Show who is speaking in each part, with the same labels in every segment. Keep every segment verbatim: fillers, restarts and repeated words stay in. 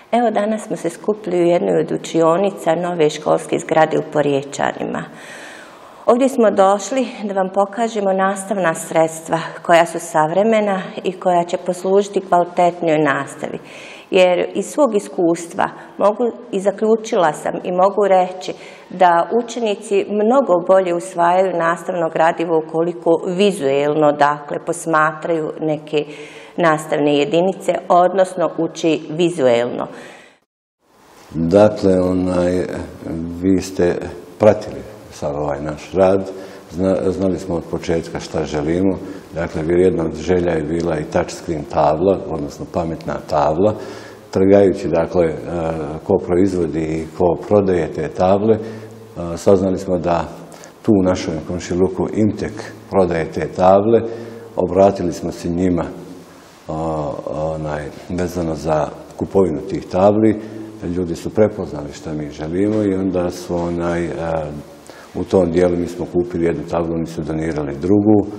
Speaker 1: Evo, danas smo se skupili u jednoj od učionica nove školske zgrade u Porječanima. Ovdje smo došli da vam pokažemo nastavna sredstva koja su savremena i koja će poslužiti kvalitetnijoj nastavi. Jer iz svog iskustva mogu i zaključila sam i mogu reći da učenici mnogo bolje usvajaju nastavno gradivo ukoliko vizuelno, dakle, posmatraju neke nastavne jedinice, odnosno uči vizuelno.
Speaker 2: Dakle, onaj, vi ste pratili sad ovaj naš rad, znali smo od početka šta želimo. Dakle, jedna od želja je bila i touchscreen tabla, odnosno pametna tabla. Trgajući, dakle, ko proizvodi i ko prodaje te table, saznali smo da tu u našem komšiluku Imtek prodaje te table. Obratili smo se njima vezano za kupovinu tih tabli. Ljudi su prepoznali šta mi želimo i onda su u tom dijelu mi smo kupili jednu tablu, oni su donirali drugu.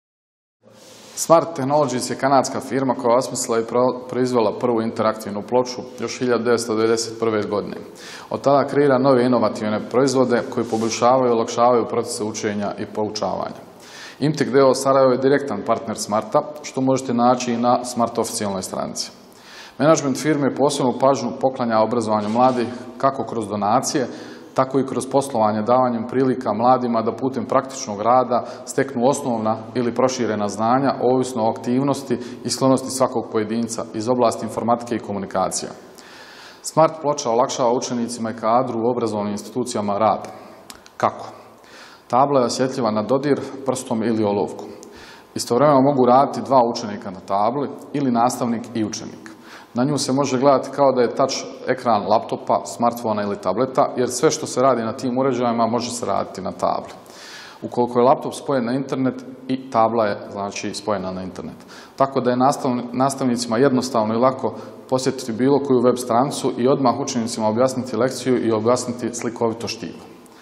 Speaker 3: Smart Technologies je kanadska firma koja je osmislila i proizvela prvu interaktivnu ploču još hiljadu devetsto devedeset prve. godine. Od tada kreira nove inovativne proizvode koji poboljšavaju i olakšavaju procese učenja i poučavanja. Imtek d o o Sarajevo je direktan partner Smarta, što možete naći i na Smart oficijalnoj stranici. Menadžment firme posebnu pažnju poklanja obrazovanju mladih kako kroz donacije, tako i kroz poslovanje davanjem prilika mladima da putem praktičnog rada steknu osnovna ili proširena znanja, ovisno o aktivnosti i sklonosti svakog pojedinca iz oblasti informatike i komunikacija. Smart ploča olakšava učenicima i kadru u obrazovnim institucijama rad. Kako? Tabla je osjetljiva na dodir prstom ili olovkom. Istovremeno mogu raditi dva učenika na tabli ili nastavnik i učenik. Na nju se može gledati kao da je touch ekran laptopa, smartfona ili tableta, jer sve što se radi na tim uređajima može se raditi na tabli. Ukoliko je laptop spojen na internet, i tabla je, znači, spojena na internet. Tako da je nastavnicima jednostavno i lako posjetiti bilo koju web stranicu i odmah učenicima objasniti lekciju i objasniti slikovito štivo.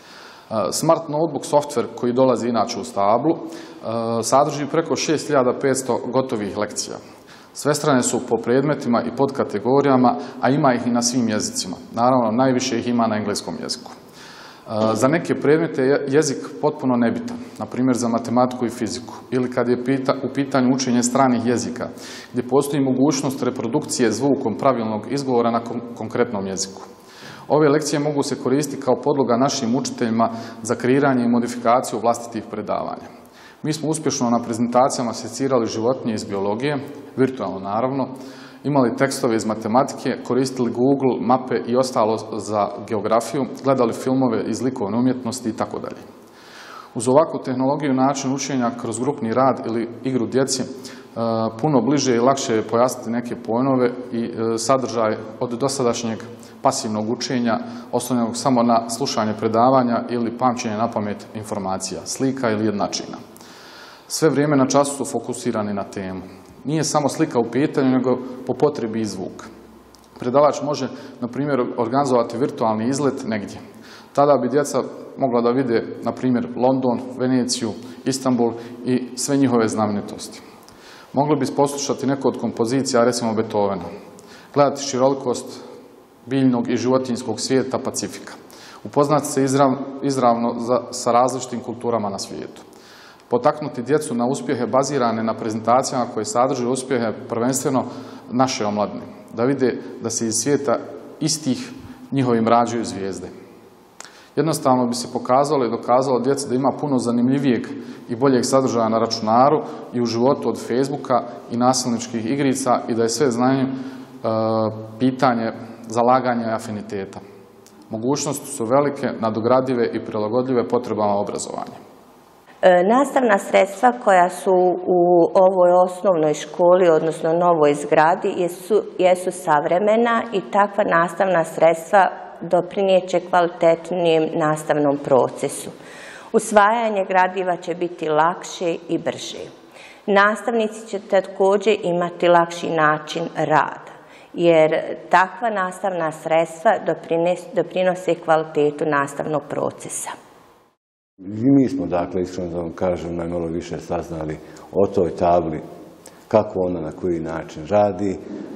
Speaker 3: Smart notebook software koji dolazi inače uz tablu sadrži preko šest hiljada petsto gotovih lekcija. Sve strane su po predmetima i podkategorijama, a ima ih i na svim jezicima. Naravno, najviše ih ima na engleskom jeziku. Za neke predmete je jezik potpuno nebitan, na primjer za matematiku i fiziku, ili kad je u pitanju učenje stranih jezika, gdje postoji mogućnost reprodukcije zvukom pravilnog izgovora na konkretnom jeziku. Ove lekcije mogu se koristiti kao podloga našim učiteljima za kreiranje i modifikaciju vlastitih predavanja. Mi smo uspješno na prezentacijama secirali životinje iz biologije, virtualno naravno, imali tekstove iz matematike, koristili Google, mape i ostalo za geografiju, gledali filmove iz likovne umjetnosti itd. Uz ovakvu tehnologiju način učenja kroz grupni rad ili igru djeci puno bliže i lakše je pojasniti neke pojmove i sadržaj od dosadašnjeg pasivnog učenja oslonjenog samo na slušanje predavanja ili pamćenje na pamet informacija, slika ili jednačina. Sve vrijeme na času su fokusirani na temu. Nije samo slika u pitanju, nego po potrebi i zvuk. Predavač može, na primjer, organizovati virtualni izlet negdje. Tada bi djeca mogla da vide, na primjer, London, Veneciju, Istanbul i sve njihove znamenitosti. Mogli bi poslušati neku od kompozicija, recimo Beethovena. Gledati širolikost biljnog i životinjskog svijeta Pacifika. Upoznati se izravno sa različitim kulturama na svijetu. Potaknuti djecu na uspjehe bazirane na prezentacijama koje sadrže uspjehe prvenstveno naše omladine. Da vide da se iz svijeta istih njihovim rađaju zvijezde. Jednostavno bi se pokazalo i dokazalo djeci da ima puno zanimljivijeg i boljeg sadržaja na računaru i u životu od Facebooka i nasilničkih igrica i da je sve znanje pitanje zalaganja i afiniteta. Mogućnosti su velike, nadogradive i prilagodljive potrebama obrazovanja.
Speaker 1: Nastavna sredstva koja su u ovoj osnovnoj školi, odnosno novoj zgradi, jesu, jesu savremena i takva nastavna sredstva doprinijeće kvalitetnijem nastavnom procesu. Usvajanje gradiva će biti lakše i brže. Nastavnici će također imati lakši način rada, jer takva nastavna sredstva doprinose kvalitetu nastavnog procesa.
Speaker 2: I mi smo, dakle, iskreno da vam kažem, najmalo više saznali o toj tabli kako ona na koji način radi,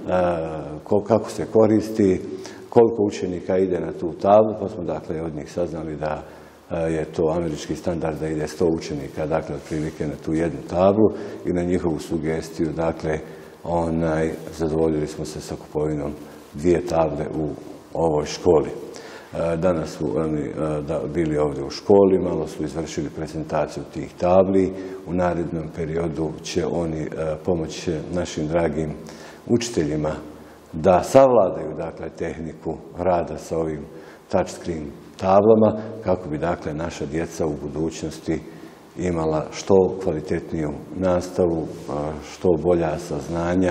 Speaker 2: kako se koristi, koliko učenika ide na tu tablu, pa smo dakle od njih saznali da je to američki standard da ide sto učenika, dakle otprilike na tu jednu tablu i na njihovu sugestiju, dakle onaj, zadovoljili smo se sa kupovinom dvije table u ovoj školi. Danas su oni bili ovdje u školi, malo su izvršili prezentaciju tih tabli. U narednom periodu će oni pomoći našim dragim učiteljima da savladaju dakle tehniku rada sa ovim touchscreen tablama kako bi dakle naša djeca u budućnosti imala što kvalitetniju nastavu, što bolja saznanja.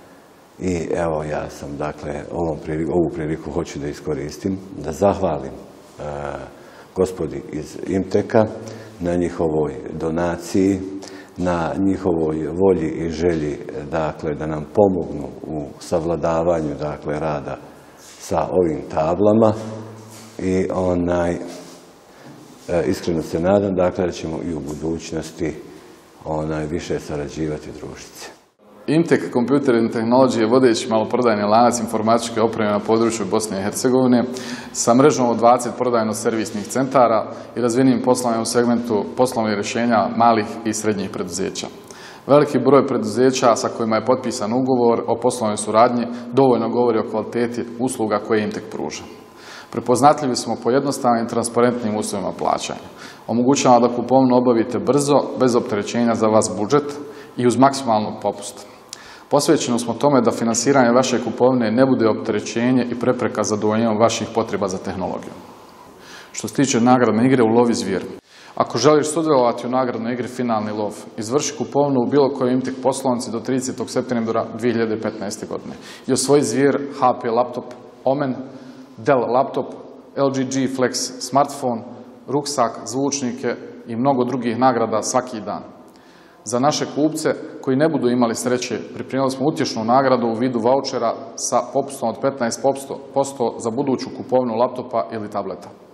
Speaker 2: I evo ja sam dakle ovom priliku, ovu priliku hoću da iskoristim, da zahvalim e, gospodi iz IMTEK-a na njihovoj donaciji, na njihovoj volji i želji dakle da nam pomognu u savladavanju dakle rada sa ovim tablama i onaj e, iskreno se nadam dakle da ćemo i u budućnosti onaj više sarađivati i družiti se.
Speaker 3: IMTEK Computer and Technology je vodeći maloprodajni lanac informatičke opreme na području Bosne i Hercegovine sa mrežom od dvadeset prodajno-servisnih centara i razvijenim poslovima u segmentu poslovnih rješenja malih i srednjih preduzeća. Veliki broj preduzeća sa kojima je potpisan ugovor o poslovnoj suradnji dovoljno govori o kvaliteti usluga koje IMTEK pruža. Prepoznatljivi smo po jednostavnim i transparentnim uslovima plaćanja. Omogućava da kupovinu obavite brzo, bez opterećenja za vas budžet i uz maksimalnog popusta. Posvećeni smo tome da finansiranje vaše kupovine ne bude opterećenje i prepreka zadovoljenjem vaših potreba za tehnologiju. Što se tiče nagradne igre u Lovi zvijer. Ako želiš sudjelovati u nagradnoj igri Finalni lov, izvrši kupovinu u bilo kojoj IMTEK poslovnici do tridesetog septembra dvije hiljade petnaeste. godine i osvoji zvijer H P laptop, Omen, Dell laptop, L G G Flex smartphone, ruksak, zvučnike i mnogo drugih nagrada svaki dan. Za naše kupce koji ne budu imali sreće, pripremili smo utješnu nagradu u vidu vaučera sa popustom od petnaest posto za buduću kupovinu laptopa ili tableta.